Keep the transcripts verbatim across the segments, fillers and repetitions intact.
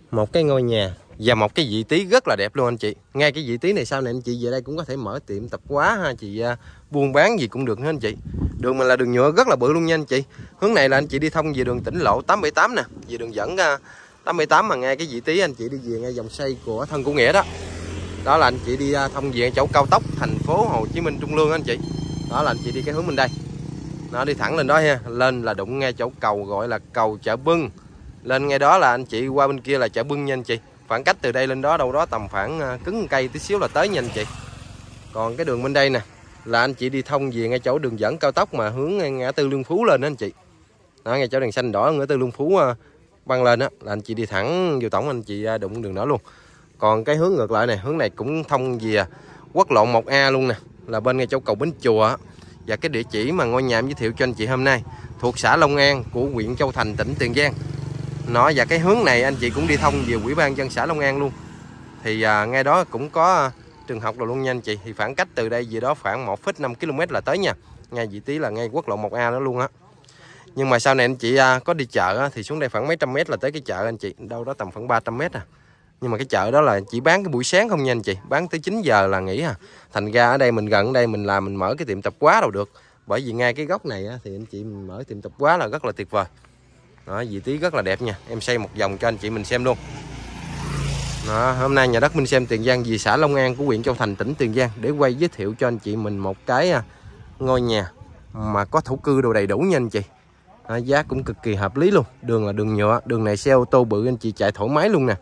một cái ngôi nhà và một cái vị trí rất là đẹp luôn anh chị. Ngay cái vị trí này sau này anh chị về đây cũng có thể mở tiệm tạp hóa ha chị, uh, buôn bán gì cũng được nữa anh chị. Đường mình là đường nhựa rất là bự luôn nha anh chị. Hướng này là anh chị đi thông về đường tỉnh lộ tám bảy tám nè, về đường dẫn uh, tám bảy tám, mà ngay cái vị trí anh chị đi về ngay dòng xoay của Thân Cửu Nghĩa đó. Đó là anh chị đi uh, thông về chỗ cao tốc thành phố Hồ Chí Minh Trung Lương anh chị. Đó là anh chị đi cái hướng bên đây. Nó đi thẳng lên đó ha, lên là đụng ngay chỗ cầu gọi là cầu Chợ Bưng. Lên ngay đó là anh chị qua bên kia là Chợ Bưng nha anh chị. Khoảng cách từ đây lên đó đâu đó tầm khoảng cứng cây tí xíu là tới nha anh chị. Còn cái đường bên đây nè là anh chị đi thông về ngay chỗ đường dẫn cao tốc mà hướng ngã tư Lương Phú lên đó anh chị. Đó, ngay chỗ đèn xanh đỏ ngã tư Lương Phú băng lên đó là anh chị đi thẳng vô tổng anh chị đụng đường đó luôn. Còn cái hướng ngược lại này, hướng này cũng thông về quốc lộ một A luôn nè, là bên ngay chỗ cầu Bến Chùa. Và cái địa chỉ mà ngôi nhà em giới thiệu cho anh chị hôm nay thuộc xã Long An của huyện Châu Thành, tỉnh Tiền Giang. Nó và cái hướng này anh chị cũng đi thông về Ủy ban dân xã Long An luôn. Thì à, ngay đó cũng có à, trường học rồi luôn nha anh chị. Thì khoảng cách từ đây về đó khoảng một phẩy năm ki lô mét là tới nha. Ngay vị trí là ngay quốc lộ một A đó luôn á. Nhưng mà sau này anh chị à, có đi chợ á, thì xuống đây khoảng mấy trăm mét là tới cái chợ anh chị. Đâu đó tầm khoảng ba trăm mét à. Nhưng mà cái chợ đó là chỉ bán cái buổi sáng không nha anh chị. Bán tới chín giờ là nghỉ à. Thành ra ở đây mình gần ở đây mình làm mình mở cái tiệm tạp hóa đâu được. Bởi vì ngay cái góc này á, thì anh chị mình mở tiệm tạp hóa là rất là tuyệt vời. Đó, vị trí rất là đẹp nha. Em xây một vòng cho anh chị mình xem luôn. Đó, hôm nay nhà đất Minh Xem Tiền Giang về xã Long An của huyện Châu Thành, tỉnh Tiền Giang để quay giới thiệu cho anh chị mình một cái ngôi nhà mà có thổ cư đồ đầy đủ nha anh chị. Đó, giá cũng cực kỳ hợp lý luôn. Đường là đường nhựa, đường này xe ô tô bự anh chị chạy thoải mái luôn nè.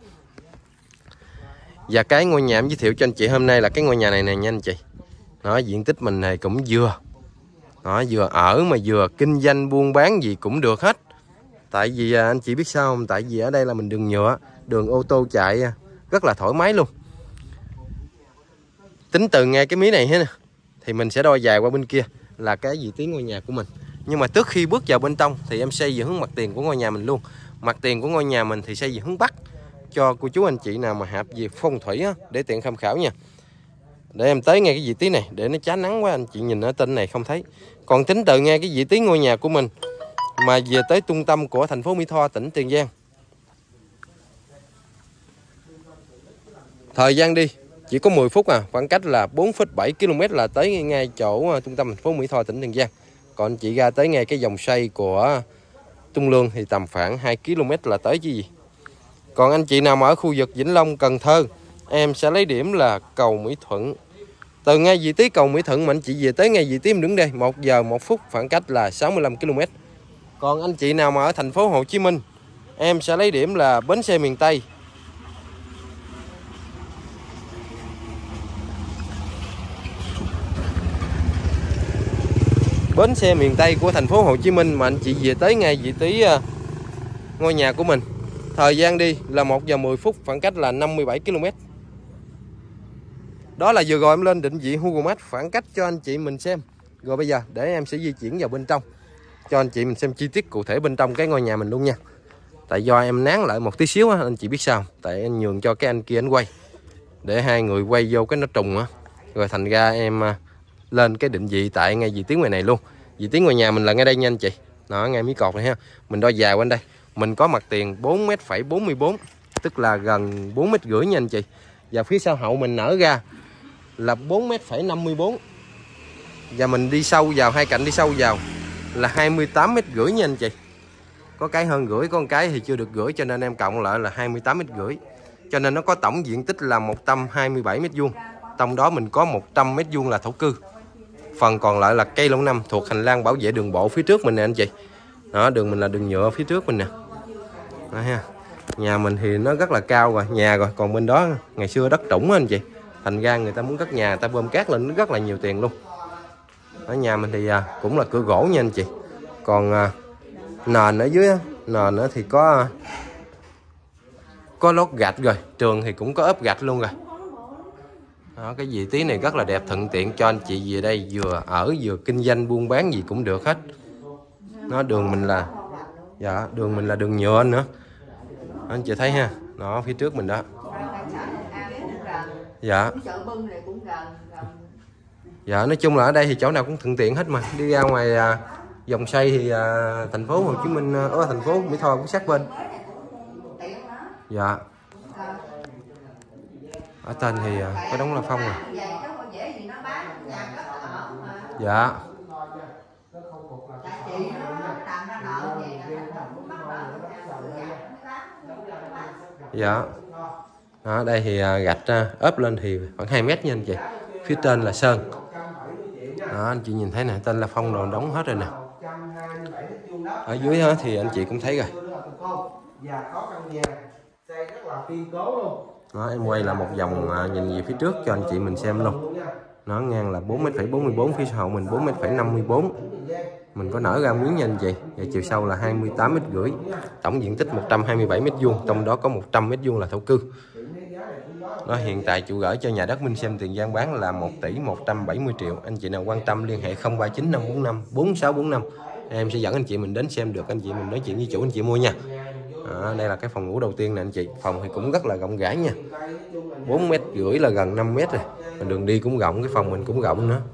Và cái ngôi nhà em giới thiệu cho anh chị hôm nay là cái ngôi nhà này nè nha anh chị. Đó, diện tích mình này cũng vừa. Đó, vừa ở mà vừa kinh doanh buôn bán gì cũng được hết. Tại vì anh chị biết sao không? Tại vì ở đây là mình đường nhựa, đường ô tô chạy rất là thoải mái luôn. Tính từ ngay cái mí này hết nè, thì mình sẽ đo dài qua bên kia là cái vị trí ngôi nhà của mình. Nhưng mà trước khi bước vào bên trong thì em xây về hướng mặt tiền của ngôi nhà mình luôn. Mặt tiền của ngôi nhà mình thì xây về hướng Bắc, cho cô chú anh chị nào mà hạp về phong thủy á, để tiện tham khảo nha. Để em tới ngay cái vị trí này để nó chá nắng quá anh chị nhìn ở tên này không thấy. Còn tính từ ngay cái vị trí ngôi nhà của mình mà về tới trung tâm của thành phố Mỹ Tho, tỉnh Tiền Giang, thời gian đi chỉ có mười phút à, khoảng cách là bốn phẩy bảy ki lô mét là tới ngay chỗ trung tâm thành phố Mỹ Tho, tỉnh Tiền Giang. Còn anh chị ra tới ngay cái vòng xoay của Trung Lương thì tầm khoảng hai ki lô mét là tới chứ gì. Còn anh chị nào mà ở khu vực Vĩnh Long, Cần Thơ, em sẽ lấy điểm là cầu Mỹ Thuận. Từ ngay vị trí cầu Mỹ Thuận mà anh chị về tới ngay vị trí em đứng đây một giờ một phút, khoảng cách là sáu mươi lăm ki lô mét. Còn anh chị nào mà ở thành phố Hồ Chí Minh, em sẽ lấy điểm là bến xe miền Tây. Bến xe miền Tây của thành phố Hồ Chí Minh mà anh chị về tới ngay vị trí uh, ngôi nhà của mình. Thời gian đi là một giờ mười phút, khoảng cách là năm mươi bảy ki lô mét. Đó là vừa rồi em lên định vị Google Maps khoảng cách cho anh chị mình xem. Rồi bây giờ để em sẽ di chuyển vào bên trong cho anh chị mình xem chi tiết cụ thể bên trong cái ngôi nhà mình luôn nha. Tại do em nán lại một tí xíu á, anh chị biết sao? Tại em nhường cho cái anh kia anh quay, để hai người quay vô cái nó trùng á. Rồi thành ra em lên cái định vị tại ngay vị trí ngoài này luôn. Vị trí ngôi nhà mình là ngay đây nha anh chị. Đó, ngay mí cột này ha. Mình đo dài quanh đây. Mình có mặt tiền bốn mét bốn mươi bốn, tức là gần bốn mét rưỡi nha anh chị. Và phía sau hậu mình nở ra là bốn mét năm mươi bốn. Và mình đi sâu vào, hai cạnh đi sâu vào là hai mươi tám mét rưỡi nha anh chị. Có cái hơn rưỡi, có một cái thì chưa được rưỡi, cho nên em cộng lại là hai mươi tám mét rưỡi. Cho nên nó có tổng diện tích là một trăm hai mươi bảy mét vuông. Trong đó mình có một trăm mét vuông là thổ cư. Phần còn lại là cây lâu năm thuộc hành lang bảo vệ đường bộ phía trước mình nè anh chị. Đó, đường mình là đường nhựa phía trước mình nè. Đó ha. Nhà mình thì nó rất là cao rồi, nhà rồi. Còn bên đó ngày xưa đất trũng anh chị. Thành ra người ta muốn cất nhà, người ta bơm cát lên rất là nhiều tiền luôn. Ở nhà mình thì à, cũng là cửa gỗ nha anh chị. Còn à, nền ở dưới á, nền thì có có lót gạch rồi, trường thì cũng có ốp gạch luôn rồi. Đó, cái vị trí này rất là đẹp, thuận tiện cho anh chị về đây vừa ở vừa kinh doanh buôn bán gì cũng được hết. Nó đường mình là dạ đường mình là đường nhựa nữa. Đó, anh chị thấy ha, nó phía trước mình đó. Dạ. Dạ, nói chung là ở đây thì chỗ nào cũng thuận tiện hết mà. Đi ra ngoài à, dòng xoay thì à, thành phố Hồ Chí Minh, ở thành phố Mỹ Tho cũng sát bên. Dạ. Ở tên thì có đóng là Phong rồi. Dạ. Dạ. Đó, đây thì gạch ốp lên thì khoảng hai mét nha anh chị. Phía trên là sơn. Đó, anh chị nhìn thấy nè, tên là Phong rồi đóng hết rồi nè. Ở dưới đó thì anh chị cũng thấy rồi. Đó, em quay là một vòng nhìn về phía trước cho anh chị mình xem luôn. Nó ngang là bốn mét bốn mươi bốn, phía sau mình bốn mét năm mươi bốn. Mình có nở ra miếng nha anh chị. Và chiều sâu là hai mươi tám mét rưỡi. Tổng diện tích một trăm hai mươi bảy mét vuông, trong đó có một trăm mét vuông là thổ cư. Nó hiện tại chủ gửi cho nhà đất Minh Xem tiền gian bán là một tỷ một trăm bảy mươi triệu. Anh chị nào quan tâm liên hệ không ba chín năm bốn năm bốn sáu bốn năm. Em sẽ dẫn anh chị mình đến xem được, anh chị mình nói chuyện với chủ anh chị mua nha. À, đây là cái phòng ngủ đầu tiên nè anh chị. Phòng thì cũng rất là rộng rãi nha. bốn mét rưỡi là gần năm mét rồi. Mình đường đi cũng rộng, cái phòng mình cũng rộng nữa.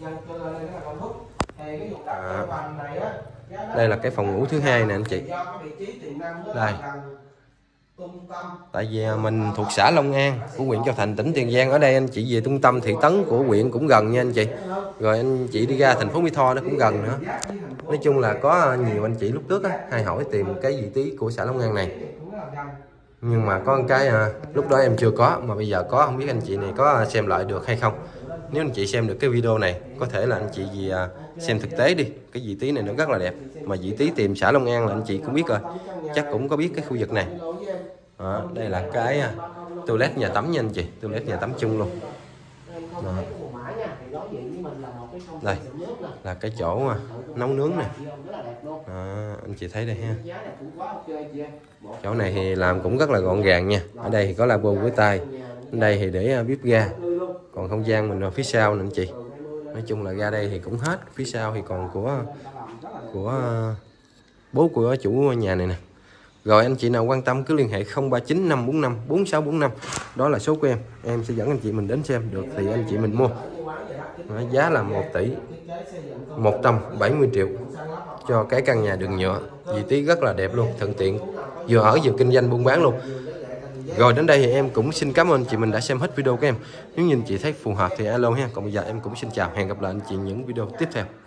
À, đây là cái phòng ngủ thứ hai nè anh chị. Đây. Tại vì mình thuộc xã Long An của huyện Châu Thành, tỉnh Tiền Giang. Ở đây anh chị về trung tâm thị trấn của huyện cũng gần nha anh chị. Rồi anh chị đi ra thành phố Mỹ Tho nó cũng gần nữa. Nói chung là có nhiều anh chị lúc trước á, hay hỏi tìm cái vị trí của xã Long An này. Nhưng mà có một cái à, lúc đó em chưa có, mà bây giờ có, không biết anh chị này có xem lại được hay không. Nếu anh chị xem được cái video này, có thể là anh chị gì à, xem thực tế đi. Cái vị trí này nó rất là đẹp. Mà vị trí tìm xã Long An là anh chị cũng biết rồi. Chắc cũng có biết cái khu vực này. Đó, đây là cái uh, toilet nhà tắm nha anh chị. Toilet nhà tắm chung luôn. Đó. Đây là cái chỗ uh, nấu nướng nè. Đó, anh chị thấy đây ha. Chỗ này thì làm cũng rất là gọn gàng nha. Ở đây thì có lavabo với tay. Ở đây thì để uh, bếp ga. Còn không gian mình ở phía sau nè anh chị. Nói chung là ra đây thì cũng hết. Phía sau thì còn của của uh, bố của chủ nhà này nè. Rồi anh chị nào quan tâm cứ liên hệ không ba chín năm bốn năm bốn sáu bốn năm. Đó là số của em. Em sẽ dẫn anh chị mình đến xem được thì anh chị mình mua. Đó, giá là một tỷ một trăm bảy mươi triệu cho cái căn nhà đường nhựa. Vị trí rất là đẹp luôn, thuận tiện, vừa ở vừa kinh doanh buôn bán luôn. Rồi đến đây thì em cũng xin cảm ơn chị mình đã xem hết video của em. Nếu như chị thấy phù hợp thì alo ha. Còn bây giờ em cũng xin chào, hẹn gặp lại anh chị những video tiếp theo.